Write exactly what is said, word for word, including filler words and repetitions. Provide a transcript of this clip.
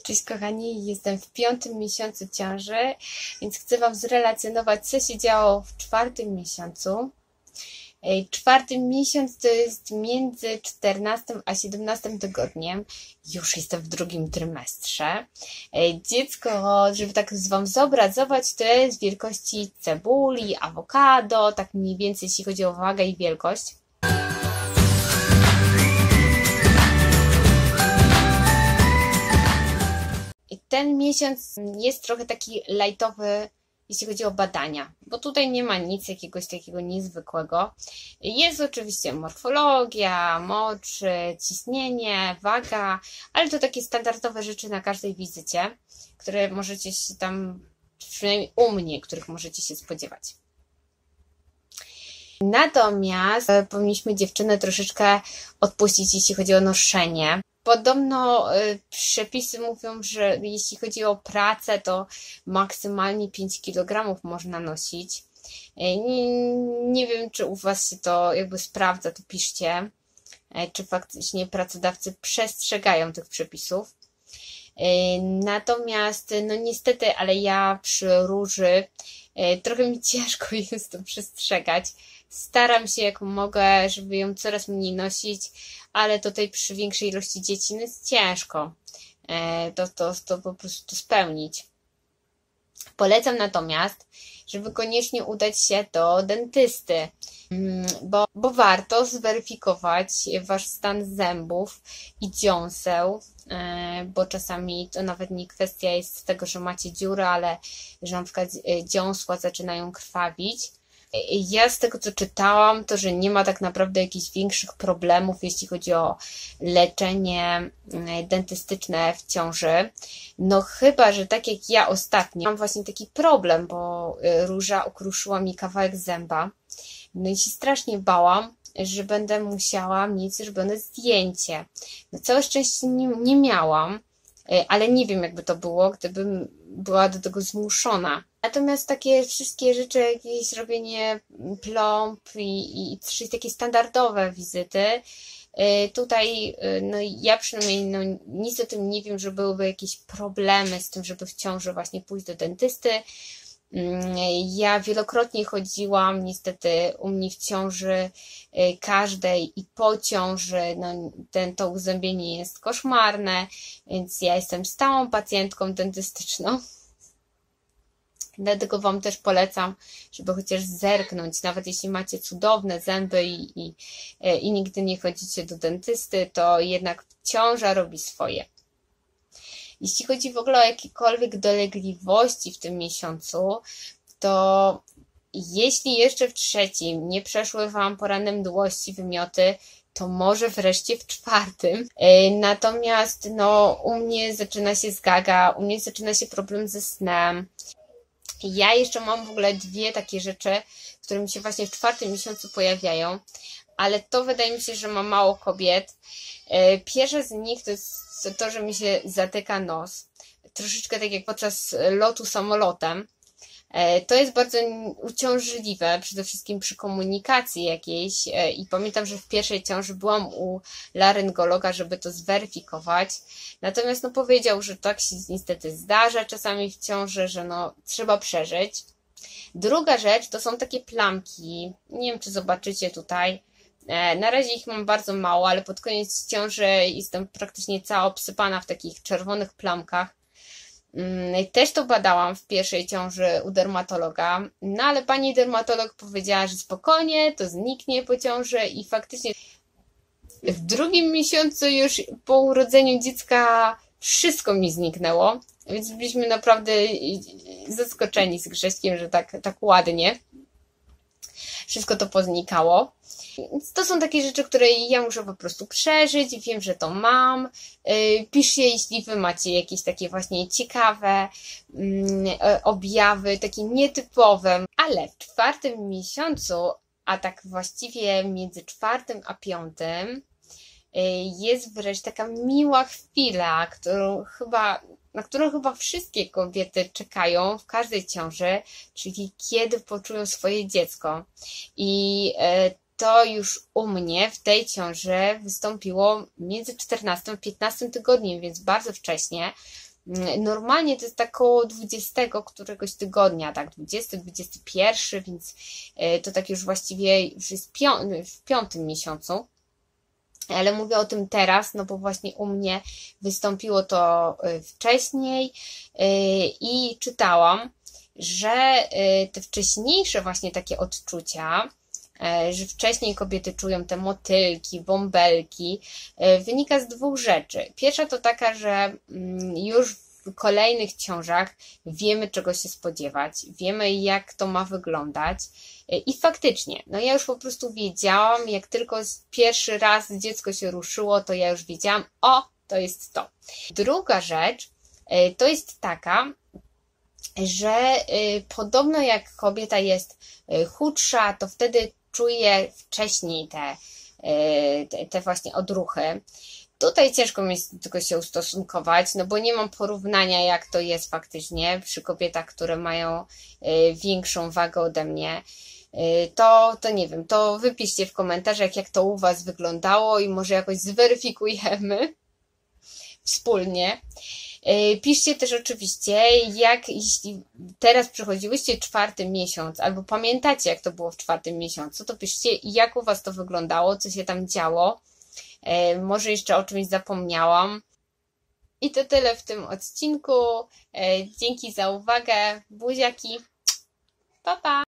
Cześć kochani, jestem w piątym miesiącu ciąży, więc chcę Wam zrelacjonować, co się działo w czwartym miesiącu. Czwarty miesiąc to jest między czternastym a siedemnastym tygodniem. Już jestem w drugim trymestrze. Dziecko, żeby tak Wam zobrazować, to jest wielkości cebuli, awokado, tak mniej więcej jeśli chodzi o wagę i wielkość. Ten miesiąc jest trochę taki lajtowy, jeśli chodzi o badania, bo tutaj nie ma nic jakiegoś takiego niezwykłego. Jest oczywiście morfologia, mocz, ciśnienie, waga, ale to takie standardowe rzeczy na każdej wizycie, które możecie się tam, przynajmniej u mnie, których możecie się spodziewać. Natomiast powinniśmy dziewczynę troszeczkę odpuścić, jeśli chodzi o noszenie. Podobno y, przepisy mówią, że jeśli chodzi o pracę, to maksymalnie pięć kilogramów można nosić. Y, nie, nie wiem, czy u Was się to jakby sprawdza, to piszcie, y, czy faktycznie pracodawcy przestrzegają tych przepisów. Y, natomiast, no niestety, ale ja przy róży y, trochę mi ciężko jest to przestrzegać. Staram się jak mogę, żeby ją coraz mniej nosić, ale tutaj przy większej ilości dzieci no jest ciężko to, to, to po prostu spełnić. Polecam natomiast, żeby koniecznie udać się do dentysty, bo, bo warto zweryfikować Wasz stan zębów i dziąseł, bo czasami to nawet nie kwestia jest tego, że macie dziury, ale że na przykład dziąsła zaczynają krwawić. Ja z tego, co czytałam, to, że nie ma tak naprawdę jakichś większych problemów, jeśli chodzi o leczenie dentystyczne w ciąży. No chyba, że tak jak ja ostatnio mam właśnie taki problem, bo róża ukruszyła mi kawałek zęba. No i się strasznie bałam, że będę musiała mieć zrobione zdjęcie. No całe szczęście nie, nie miałam, ale nie wiem, jakby to było, gdybym była do tego zmuszona. Natomiast takie wszystkie rzeczy, jakieś robienie plomb i, i trzy takie standardowe wizyty, tutaj no ja przynajmniej no, nic o tym nie wiem, że byłyby jakieś problemy z tym, żeby w ciąży właśnie pójść do dentysty. Ja wielokrotnie chodziłam, niestety u mnie w ciąży każdej i po ciąży no, ten, to uzębienie jest koszmarne, więc ja jestem stałą pacjentką dentystyczną. Dlatego Wam też polecam, żeby chociaż zerknąć, nawet jeśli macie cudowne zęby i, i, i nigdy nie chodzicie do dentysty, to jednak ciąża robi swoje. Jeśli chodzi w ogóle o jakiekolwiek dolegliwości w tym miesiącu, to jeśli jeszcze w trzecim nie przeszły Wam poranne mdłości, wymioty, to może wreszcie w czwartym. Natomiast no, u mnie zaczyna się zgaga, u mnie zaczyna się problem ze snem. Ja jeszcze mam w ogóle dwie takie rzeczy, które mi się właśnie w czwartym miesiącu pojawiają, ale to wydaje mi się, że ma mało kobiet. Pierwsza z nich to jest to, że mi się zatyka nos. Troszeczkę tak jak podczas lotu samolotem. To jest bardzo uciążliwe, przede wszystkim przy komunikacji jakiejś i pamiętam, że w pierwszej ciąży byłam u laryngologa, żeby to zweryfikować, natomiast no powiedział, że tak się niestety zdarza czasami w ciąży, że no trzeba przeżyć. Druga rzecz to są takie plamki, nie wiem czy zobaczycie tutaj, na razie ich mam bardzo mało, ale pod koniec ciąży jestem praktycznie cała obsypana w takich czerwonych plamkach. Też to badałam w pierwszej ciąży u dermatologa, no ale pani dermatolog powiedziała, że spokojnie, to zniknie po ciąży i faktycznie w drugim miesiącu już po urodzeniu dziecka wszystko mi zniknęło, więc byliśmy naprawdę zaskoczeni z Grześkiem, że tak, tak ładnie wszystko to poznikało. Więc to są takie rzeczy, które ja muszę po prostu przeżyć, wiem, że to mam. Piszcie, jeśli Wy macie jakieś takie właśnie ciekawe objawy, takie nietypowe. Ale w czwartym miesiącu, a tak właściwie między czwartym a piątym, jest wreszcie taka miła chwila, którą chyba, na którą chyba wszystkie kobiety czekają w każdej ciąży, czyli kiedy poczują swoje dziecko. I to już u mnie w tej ciąży wystąpiło między czternastym a piętnastym tygodniem, więc bardzo wcześnie. Normalnie to jest tak około dwudziestego któregoś tygodnia, tak, dwudziesty, dwudziesty pierwszy, więc to tak już właściwie już jest w piątym miesiącu. Ale mówię o tym teraz, no bo właśnie u mnie wystąpiło to wcześniej i czytałam, że te wcześniejsze właśnie takie odczucia, że wcześniej kobiety czują te motylki, bąbelki, wynika z dwóch rzeczy. Pierwsza to taka, że już w kolejnych ciążach wiemy, czego się spodziewać, wiemy, jak to ma wyglądać i faktycznie, no ja już po prostu wiedziałam, jak tylko pierwszy raz dziecko się ruszyło, to ja już wiedziałam, o, to jest to. Druga rzecz to jest taka, że podobno jak kobieta jest chudsza, to wtedy czuje wcześniej te, te, te właśnie odruchy. Tutaj ciężko mi jest do tego się ustosunkować, no bo nie mam porównania, jak to jest faktycznie przy kobietach, które mają większą wagę ode mnie. To, to nie wiem, to wypiszcie w komentarzach, jak to u Was wyglądało i może jakoś zweryfikujemy wspólnie. Piszcie też oczywiście, jak jeśli teraz przechodziłyście czwarty miesiąc, albo pamiętacie, jak to było w czwartym miesiącu, to piszcie, jak u Was to wyglądało, co się tam działo. Może jeszcze o czymś zapomniałam. I to tyle w tym odcinku. Dzięki za uwagę. Buziaki. Pa, pa.